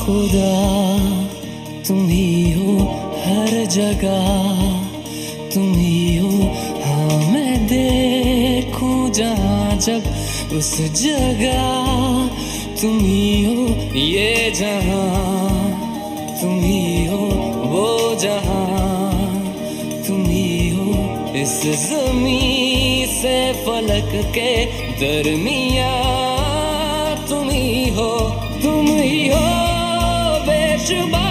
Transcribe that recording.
खुदा तुम ही हो हर जगह, तुम ही हो। हाँ मैं देखूं जहाँ जब उस जगह तुम ही हो। ये जहाँ तुम ही हो, वो जहाँ तुम ही हो। इस ज़मीं से फलक के दरमियाँ तुम ही हो, तुम ही हो बेशुमार।